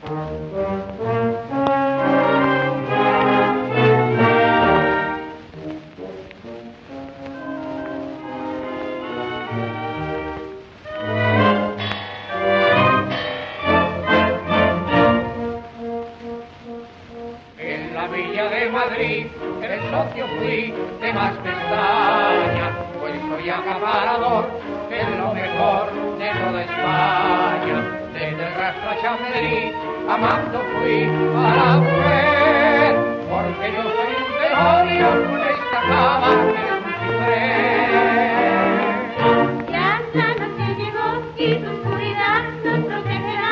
Villa de Madrid, el socio fui de más pestaña, pues soy acaparador de lo mejor de toda España. Desde el rastro a Chamberí, amando fui a la mujer, porque yo soy un demonio con esta cama de Lucifer. Ya la noche llegó y su oscuridad nos protegerá.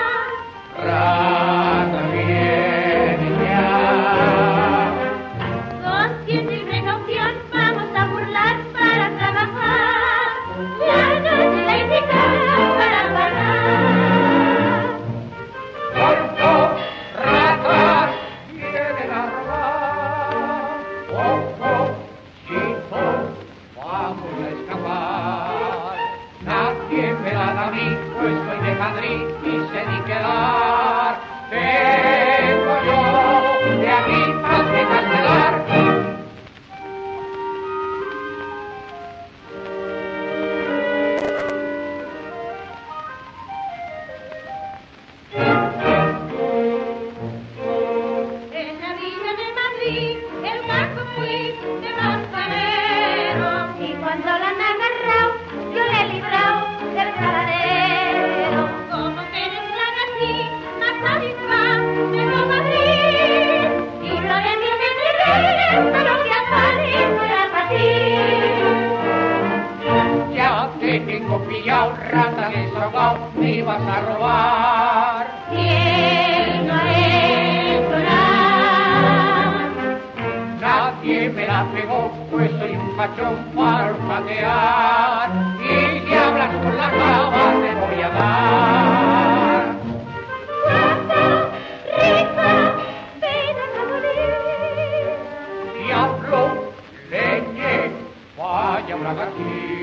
Rata viene ya. Conciencia y precaución vamos a burlar para trabajar. La noche la indicada para parar. Corto, ratas vienen a robar. Ojo, chico, vamos a escapar. Nadie me da a mí, pues soy de Madrid y sé ni quedar. Vengo yo de aquí de Castelar. En la villa de Madrid, el barco fui de mascarero. Y cuando la han agarrado, yo le he librado del caladero. Como que eres la así, más avispa de no Madrid. Y lo de mi mentira, solo que a París no era para ti. Ya te tengo pillado, rata desahogado, me ibas a robar. ¿Quién no ha hecho nada? Nadie me la pegó, pues soy un pachón para olfatear. Y si hablas con la cava te voy a dar. Rata, rica, ven a Madrid. Diablo, leñe, vaya una gatilla.